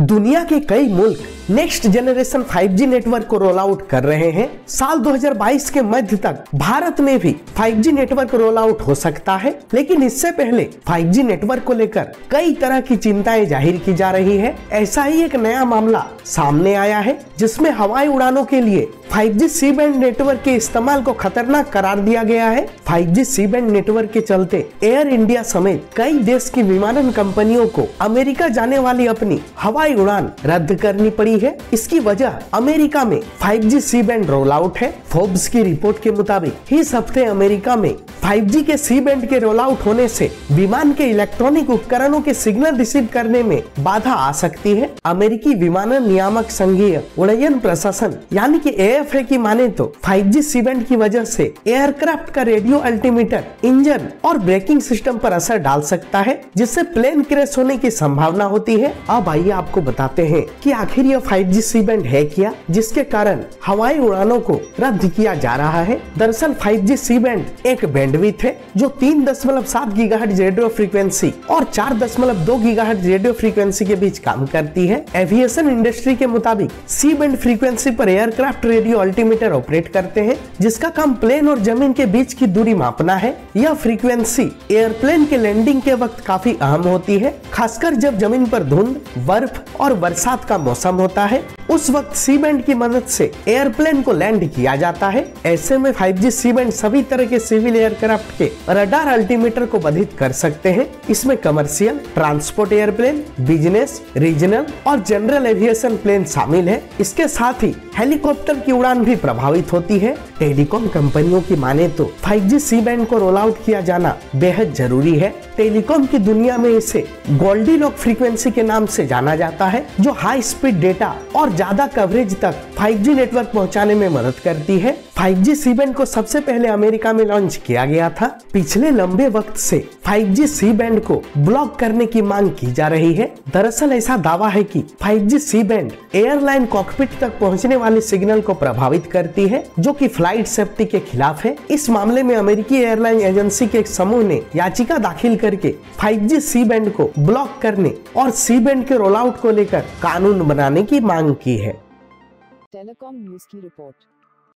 दुनिया के कई मुल्क नेक्स्ट जनरेशन 5G नेटवर्क को रोल आउट कर रहे हैं। साल 2022 के मध्य तक भारत में भी 5G नेटवर्क रोल आउट हो सकता है, लेकिन इससे पहले 5G नेटवर्क को लेकर कई तरह की चिंताएं जाहिर की जा रही है। ऐसा ही एक नया मामला सामने आया है जिसमें हवाई उड़ानों के लिए 5G सी बैंड नेटवर्क के इस्तेमाल को खतरनाक करार दिया गया है। 5G सी बैंड नेटवर्क के चलते एयर इंडिया समेत कई देश की विमानन कंपनियों को अमेरिका जाने वाली अपनी हवाई उड़ान रद्द करनी पड़ी है। इसकी वजह अमेरिका में 5G C band roll out है। फोर्ब्स की रिपोर्ट के मुताबिक इस हफ्ते अमेरिका में 5G के सी बैंड के रोल आउट होने से विमान के इलेक्ट्रॉनिक उपकरणों के सिग्नल रिसीव करने में बाधा आ सकती है। अमेरिकी विमानन नियामक संघीय उड्डयन प्रशासन यानी कि AFA की माने तो 5G सी बैंड की वजह से एयरक्राफ्ट का रेडियो अल्टीमीटर, इंजन और ब्रेकिंग सिस्टम पर असर डाल सकता है, जिससे प्लेन क्रैश होने की संभावना होती है। अब आइए आपको बताते हैं कि आखिर यह 5G सी बैंड है क्या, जिसके कारण हवाई उड़ानों को रद्द किया जा रहा है। दरअसल 5G सी बैंड एक बैंडविड्थ है जो 3.7 गीगाहर्ट्ज रेडियो फ्रीक्वेंसी और 4.2 गीगाहर्ट्ज रेडियो फ्रीक्वेंसी के बीच काम करती है। एविएशन इंडस्ट्री के मुताबिक सी बैंड फ्रीक्वेंसी पर एयरक्राफ्ट रेडियो अल्टीमीटर ऑपरेट करते हैं, जिसका काम प्लेन और जमीन के बीच की दूरी मापना है। यह फ्रीक्वेंसी एयरप्लेन के लैंडिंग के वक्त काफी अहम होती है, खासकर जब जमीन पर धुंध, बर्फ और बरसात का मौसम होता है। उस वक्त सी बैंड की मदद से एयरप्लेन को लैंड किया जाता है। ऐसे में 5G सी बैंड सभी तरह के सिविल एयरक्राफ्ट के रडार अल्टीमीटर को बाधित कर सकते हैं। इसमें commercial, transport aeroplane, business, regional और जनरल एविएशन प्लेन शामिल है। इसके साथ ही हेलीकॉप्टर की उड़ान भी प्रभावित होती है। टेलीकॉम कंपनियों की माने तो 5G सी बैंड को रोल आउट किया जाना बेहद जरूरी है। टेलीकॉम की दुनिया में इसे गोल्डीलॉक फ्रीक्वेंसी के नाम से जाना जाता है, जो हाई स्पीड डेटा और ज्यादा कवरेज तक 5G नेटवर्क पहुंचाने में मदद करती है। 5G सी बैंड को सबसे पहले अमेरिका में लॉन्च किया गया था। पिछले लंबे वक्त से 5G सी बैंड को ब्लॉक करने की मांग की जा रही है। दरअसल ऐसा दावा है कि 5G C band airline cockpit तक पहुंचने वाले सिग्नल को प्रभावित करती है, जो कि फ्लाइट सेफ्टी के खिलाफ है। इस मामले में अमेरिकी एयरलाइन एजेंसी के एक समूह ने याचिका दाखिल करके 5G सी बैंड को ब्लॉक करने और सी बैंड के रोल आउट को लेकर कानून बनाने की मांग की है। टेलीकॉम न्यूज़ की रिपोर्ट।